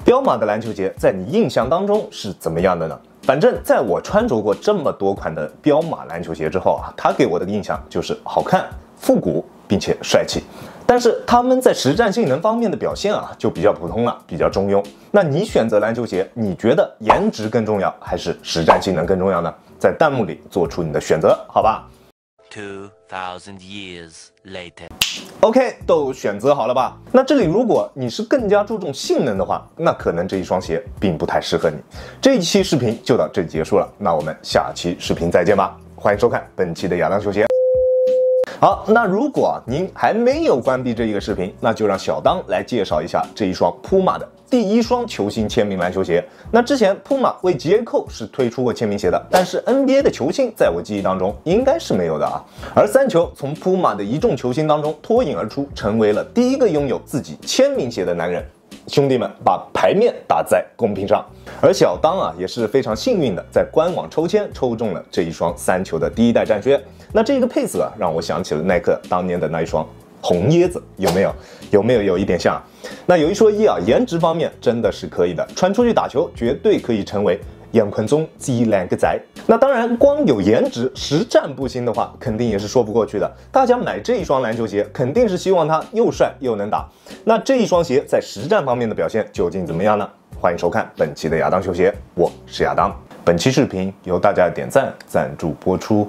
彪马的篮球鞋在你印象当中是怎么样的呢？反正在我穿着过这么多款的彪马篮球鞋之后啊，它给我的印象就是好看、复古，并且帅气。但是他们在实战性能方面的表现啊，就比较普通了，比较中庸。那你选择篮球鞋，你觉得颜值更重要，还是实战性能更重要呢？在弹幕里做出你的选择，好吧 ？2000 years later. OK， 都选择好了吧？那这里如果你是更加注重性能的话，那可能这一双鞋并不太适合你。这一期视频就到这里结束了，那我们下期视频再见吧。欢迎收看本期的亚当球鞋。好，那如果您还没有关闭这一个视频，那就让小当来介绍一下这一双 Puma 的第一双球星签名篮球鞋。那之前 Puma 为 J. Cole 是推出过签名鞋的，但是 NBA 的球星在我记忆当中应该是没有的啊。而三球从 Puma 的一众球星当中脱颖而出，成为了第一个拥有自己签名鞋的男人。兄弟们把牌面打在公屏上，而小当啊也是非常幸运的，在官网抽签抽中了这一双三球的第一代战靴。那这个配色啊，让我想起了耐克当年的那一双红椰子，有没有有一点像？那有一说一啊，颜值方面真的是可以的，穿出去打球绝对可以成为杨坤中这两个仔。那当然，光有颜值，实战不行的话，肯定也是说不过去的。大家买这一双篮球鞋，肯定是希望它又帅又能打。那这一双鞋在实战方面的表现究竟怎么样呢？欢迎收看本期的亚当球鞋，我是亚当。本期视频由大家的点赞赞助播出。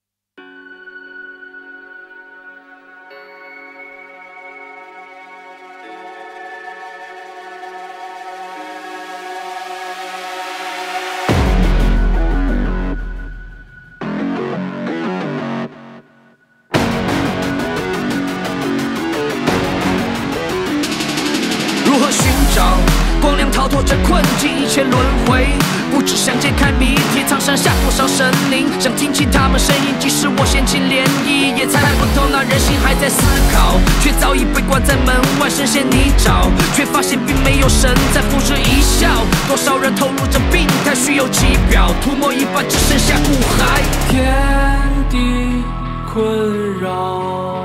如何寻找光亮逃脱这困境，一切轮回，不只想揭开谜题，藏山下多少神灵，想听清他们声音，即使我掀起涟漪，也猜不透那人心还在思考，却早已被关在门外，深陷泥沼，却发现并没有神在付之一笑，多少人投入这病态虚有其表，涂抹一半只剩下骨骸，天地困扰，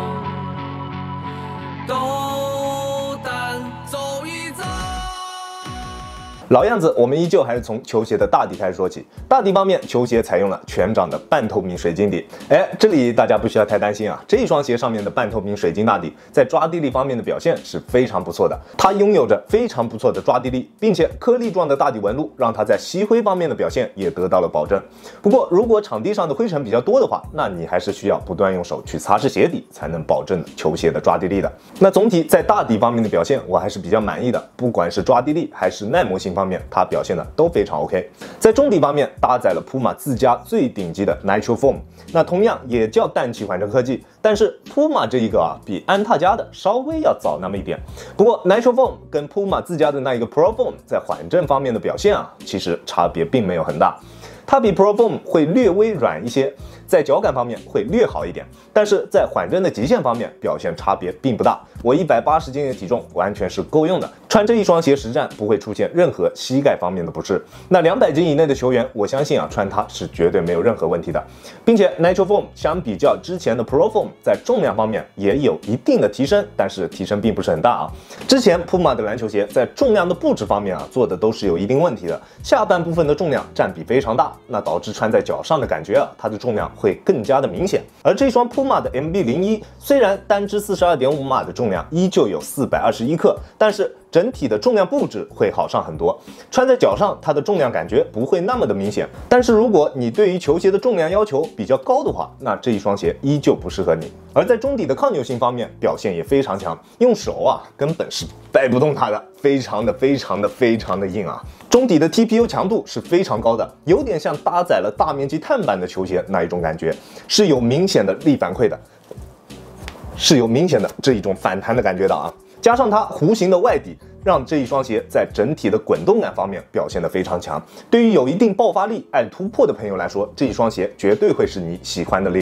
都当走一遭。 老样子，我们依旧还是从球鞋的大底开始说起。大底方面，球鞋采用了全掌的半透明水晶底。这里大家不需要太担心啊，这一双鞋上面的半透明水晶大底，在抓地力方面的表现是非常不错的。它拥有着非常不错的抓地力，并且颗粒状的大底纹路让它在吸灰方面的表现也得到了保证。不过，如果场地上的灰尘比较多的话，那你还是需要不断用手去擦拭鞋底，才能保证球鞋的抓地力的。那总体在大底方面的表现，我还是比较满意的，不管是抓地力还是耐磨性方面，它表现的都非常 OK。在中底方面，搭载了 Puma 自家最顶级的 Nitro Foam， 那同样也叫氮气缓冲科技，但是 Puma 这一个啊，比安踏家的稍微要早那么一点。不过 Nitro Foam 跟 Puma 自家的那一个 Pro Foam 在缓震方面的表现啊，其实差别并没有很大。它比 Pro Foam 会略微软一些，在脚感方面会略好一点，但是在缓震的极限方面表现差别并不大。我180斤的体重完全是够用的，穿这一双鞋实战不会出现任何膝盖方面的不适。那200斤以内的球员，我相信啊，穿它是绝对没有任何问题的。并且 Nitro Foam 相比较之前的 Pro Foam 在重量方面也有一定的提升，但是提升并不是很大啊。之前 Puma 的篮球鞋在重量的布置方面啊，做的都是有一定问题的，下半部分的重量占比非常大，那导致穿在脚上的感觉啊，它的重量会更加的明显。而这双 Puma 的 MB01 虽然单支42.5码的重量依旧有421克，但是整体的重量布置会好上很多，穿在脚上它的重量感觉不会那么的明显。但是如果你对于球鞋的重量要求比较高的话，那这一双鞋依旧不适合你。而在中底的抗扭性方面表现也非常强，用手啊根本是掰不动它的，非常的硬啊。中底的 TPU 强度是非常高的，有点像搭载了大面积碳板的球鞋那一种感觉，是有明显的力反馈的，是有明显的这一种反弹的感觉的啊。加上它弧形的外底，让这一双鞋在整体的滚动感方面表现得非常强。对于有一定爆发力、爱突破的朋友来说，这一双鞋绝对会是你喜欢的类型。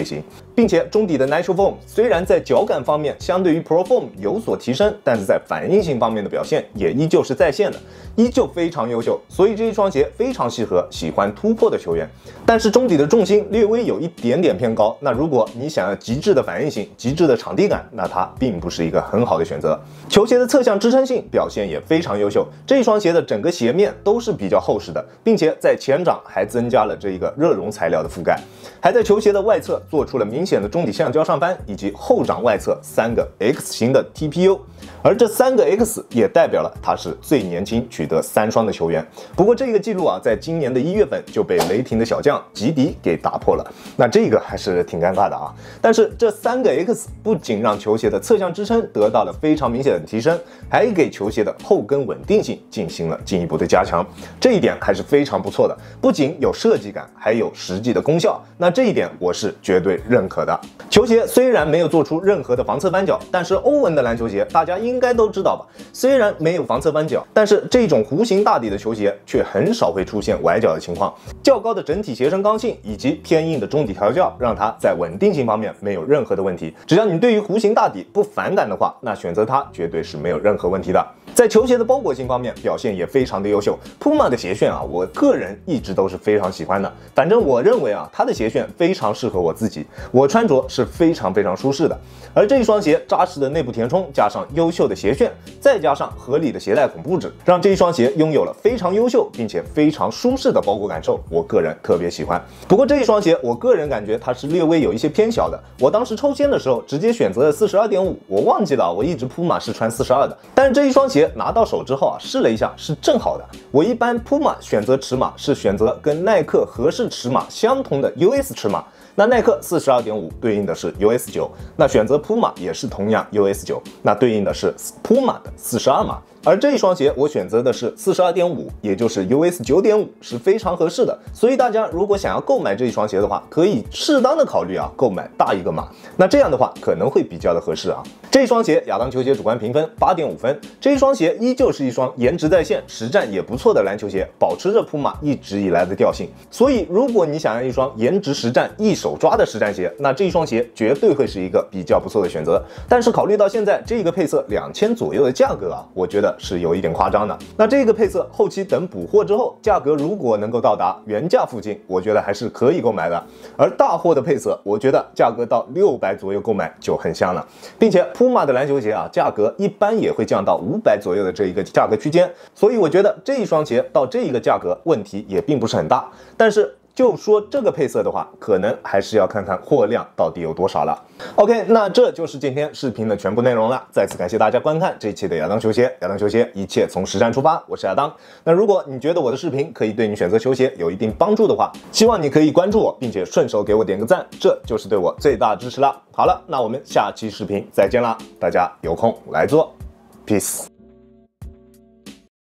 并且中底的 Nitro Foam 虽然在脚感方面相对于 Pro Foam 有所提升，但是在反应性方面的表现也依旧是在线的，依旧非常优秀。所以这一双鞋非常适合喜欢突破的球员。但是中底的重心略微有一点点偏高，那如果你想要极致的反应性、极致的场地感，那它并不是一个很好的选择。球鞋的侧向支撑性表现也非常优秀，这一双鞋的整个鞋面都是比较厚实的，并且在前掌还增加了这一个热熔材料的覆盖，还在球鞋的外侧做出了明显的中底橡胶上翻，以及后掌外侧3个 X 型的 TPU， 而这3个 X 也代表了他是最年轻取得3双的球员。不过这个记录啊，在今年的1月份就被雷霆的小将吉迪给打破了，那这个还是挺尴尬的啊。但是这3个 X 不仅让球鞋的侧向支撑得到了非常明显的提升，还给球鞋的后跟稳定性进行了进一步的加强，这一点还是非常不错的，不仅有设计感，还有实际的功效，那这一点我是绝对认可的。球鞋虽然没有做出任何的防侧翻脚，但是欧文的篮球鞋大家应该都知道吧，虽然没有防侧翻脚，但是这种弧形大底的球鞋却很少会出现崴脚的情况。较高的整体鞋身刚性以及偏硬的中底调教，让它在稳定性方面没有任何的问题。只要你对于弧形大底不反感的话，那选择它绝对是没有任何问题的。在球鞋的包裹性方面表现也非常的优秀。Puma 的鞋楦啊，我个人一直都是非常喜欢的。反正我认为啊，它的鞋楦非常适合我自己，我穿着是非常舒适的。而这一双鞋扎实的内部填充，加上优秀的鞋楦，再加上合理的鞋带孔布置，让这一双鞋拥有了非常优秀并且非常舒适的包裹感受，我个人特别喜欢。不过这一双鞋我个人感觉它是略微有一些偏小的，我当时抽签的时候直接选择了 42.5， 我忘记了我一直 Puma 是穿42的，但是这一双鞋拿到手之后啊，试了一下是正好的。我一般 Puma 选择尺码是选择跟耐克合适尺码相同的 US 尺码，那耐克 42.5 对应的是 US9， 那选择 Puma 也是同样 US9， 那对应的是 Puma 的42码。而这一双鞋我选择的是 42.5， 也就是 US9.5， 是非常合适的。所以大家如果想要购买这一双鞋的话，可以适当的考虑啊购买大一个码，那这样的话可能会比较的合适啊。这一双鞋亚当球鞋主观评分 8.5 分，这一双鞋依旧是一双颜值在线、实战也不错的篮球鞋，保持着 Puma 一直以来的调性。所以如果你想要一双颜值实战、一手抓的实战鞋，那这一双鞋绝对会是一个比较不错的选择。但是考虑到现在这个配色2000左右的价格啊，我觉得是有一点夸张的。那这个配色后期等补货之后，价格如果能够到达原价附近，我觉得还是可以购买的。而大货的配色，我觉得价格到600左右购买就很香了，并且 Puma 的篮球鞋啊，价格一般也会降到500左右的这一个价格区间，所以我觉得这一双鞋到这一个价格问题也并不是很大。但是就说这个配色的话，可能还是要看看货量到底有多少了。OK， 那这就是今天视频的全部内容了。再次感谢大家观看这一期的亚当球鞋，亚当球鞋一切从实战出发，我是亚当。那如果你觉得我的视频可以对你选择球鞋有一定帮助的话，希望你可以关注我，并且顺手给我点个赞，这就是对我最大的支持了。好了，那我们下期视频再见啦，大家有空来做 ，peace。